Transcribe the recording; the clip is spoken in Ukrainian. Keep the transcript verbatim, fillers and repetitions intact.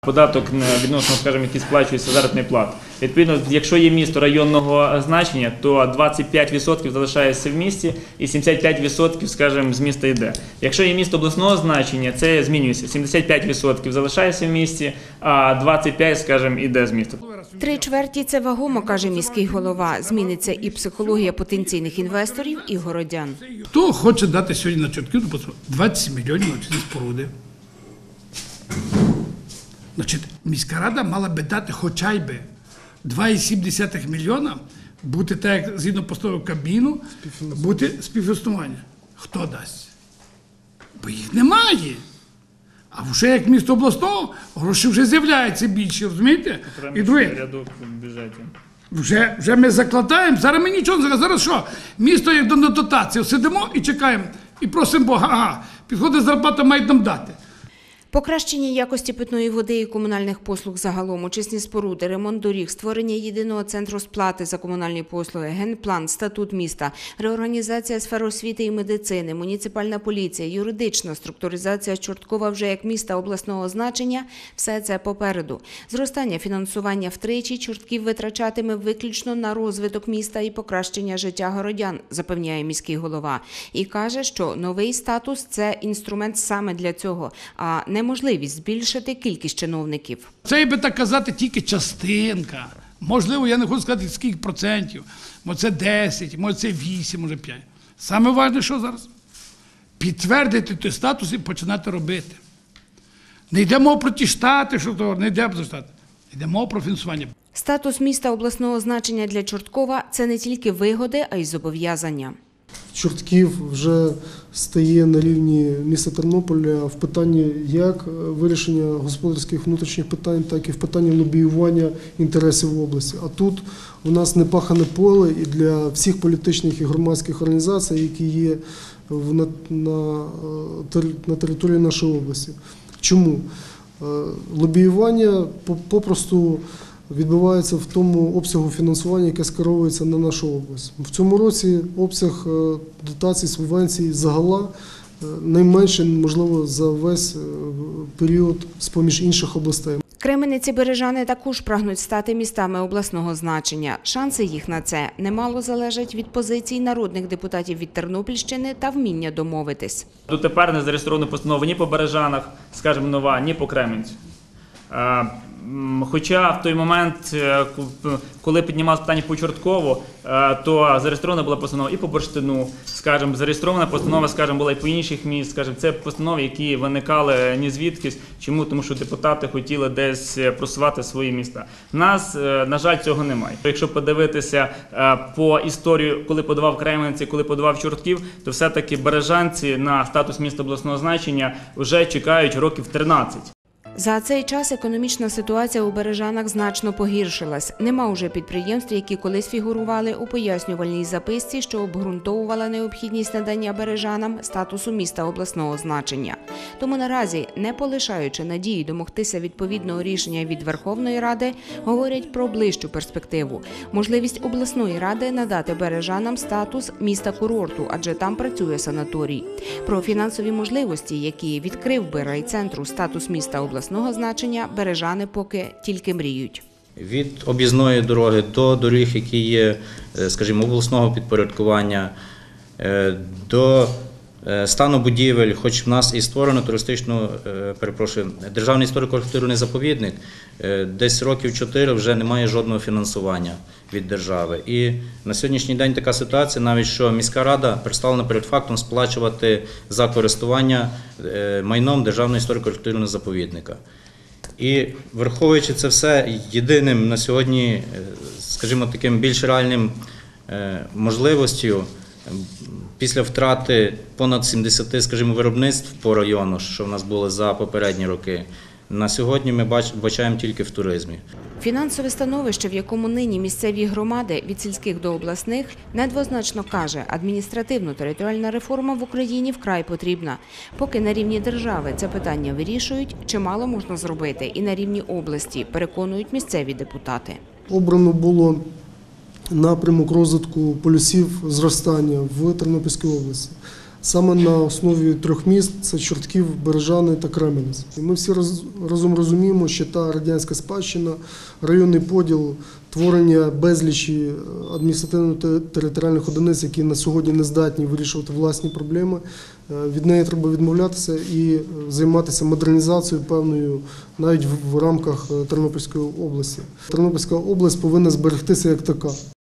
Податок відносно, скажімо, який сплачується заробітної плати. Відповідно, якщо є місто районного значення, то двадцять п'ять відсотків залишається в місті і сімдесят п'ять відсотків, скажімо, з міста йде. Якщо є місто обласного значення, це змінюється. сімдесят п'ять відсотків залишається в місті, а двадцять п'ять відсотків, скажімо, йде з міста. Три чверті – це вагомо, каже міський голова. Зміниться і психологія потенційних інвесторів, і городян. Хто хоче дати сьогодні на Чортківку двадцять мільйонів на ці споруди? Значить, міська рада мала би дати хоча й би два цілих сім десятих мільйона, бути так, як згідно постанови Кабміну, бути співфінансування. Хто дасть? Бо їх немає. А вже як місто обласного, гроші вже з'являються більше, розумієте? І друге, вже, вже ми закладаємо, зараз ми нічого не закладаємо. Зараз що? Місто як до дотації, сидимо і чекаємо, і просимо Бога, ага, підходить зарплата, мають нам дати. Покращення якості питної води і комунальних послуг загалом, очисні споруди, ремонт доріг, створення єдиного центру сплати за комунальні послуги, генплан, статут міста, реорганізація сфер освіти і медицини, муніципальна поліція, юридична структуризація Чорткова вже як міста обласного значення – все це попереду. Зростання фінансування втричі Чортків витрачатиме виключно на розвиток міста і покращення життя городян, запевняє міський голова. І каже, що новий статус – це інструмент саме для цього, а не можливість збільшити кількість чиновників. Це, якби так казати, тільки частинка. Можливо, я не хочу сказати, скільки процентів. Може це десять, може це вісім, може п'ять. Саме важливе, що зараз? Підтвердити той статус і починати робити. Не йде мова про ті штати, що то, не йде про штати. Йде мова про фінансування. Статус міста обласного значення для Чорткова – це не тільки вигоди, а й зобов'язання. Чортків вже стає на рівні міста Тернополя в питанні як вирішення господарських внутрішніх питань, так і в питанні лобіювання інтересів області. А тут у нас непахане поле і для всіх політичних і громадських організацій, які є на, на, на території нашої області. Чому? Лобіювання попросту відбувається в тому обсягу фінансування, яке скеровується на нашу область. В цьому році обсяг дотацій, субвенцій загала найменший, можливо, за весь період з-поміж інших областей. Кременець і Бережани також прагнуть стати містами обласного значення. Шанси їх на це немало залежать від позицій народних депутатів від Тернопільщини та вміння домовитись. Дотепер не зареєстрована постанова ні по Бережанах, скажімо, нова, ні по Кременцю. Хоча в той момент, коли піднімалося питання по Чорткову, то зареєстрована була постанова і по Бурштину, скажімо, зареєстрована постанова, скажімо, була і по інших міст, скажімо, це постанови, які виникали ні звідкись. Чому? Тому що депутати хотіли десь просувати свої міста. У нас, на жаль, цього немає. Якщо подивитися по історію, коли подавав Кременець, коли подавав Чортків, то все-таки бережанці на статус міста обласного значення вже чекають років тринадцять. За цей час економічна ситуація у Бережанах значно погіршилась. Нема уже підприємств, які колись фігурували у пояснювальній записці, що обґрунтовувала необхідність надання Бережанам статусу міста обласного значення. Тому наразі, не полишаючи надії домогтися відповідного рішення від Верховної Ради, говорять про ближчу перспективу – можливість обласної ради надати Бережанам статус міста-курорту, адже там працює санаторій. Про фінансові можливості, які відкрив би райцентру статус міста обласного значення, бережани поки тільки мріють. Від об'їзної дороги до доріг, які є, скажімо, обласного підпорядкування, до стану будівель, хоч в нас і створено туристичну, перепрошую, державний історико-архітектурний заповідник, десь років чотири вже немає жодного фінансування від держави. І на сьогоднішній день така ситуація, навіть що міська рада представлена перед фактом сплачувати за користування майном державного історико-архітектурного заповідника. І враховуючи це все, єдиним на сьогодні, скажімо, таким більш реальним можливостю, після втрати понад сімдесяти, скажімо, виробництв по району, що в нас було за попередні роки, на сьогодні ми бачимо тільки в туризмі. Фінансове становище, в якому нині місцеві громади від сільських до обласних, недвозначно каже, адміністративно-територіальна реформа в Україні вкрай потрібна. Поки на рівні держави це питання вирішують, чимало можна зробити і на рівні області, переконують місцеві депутати. Обрано було напрямок розвитку полюсів зростання в Тернопільській області. саме на основі трьох міст – це Чортків, Бережани та Кременець. І ми всі роз, разом розуміємо, що та радянська спадщина, районний поділ, творення безлічі адміністративно-територіальних одиниць, які на сьогодні не здатні вирішувати власні проблеми, від неї треба відмовлятися і займатися модернізацією певною навіть в, в рамках Тернопільської області. Тернопільська область повинна зберегтися як така.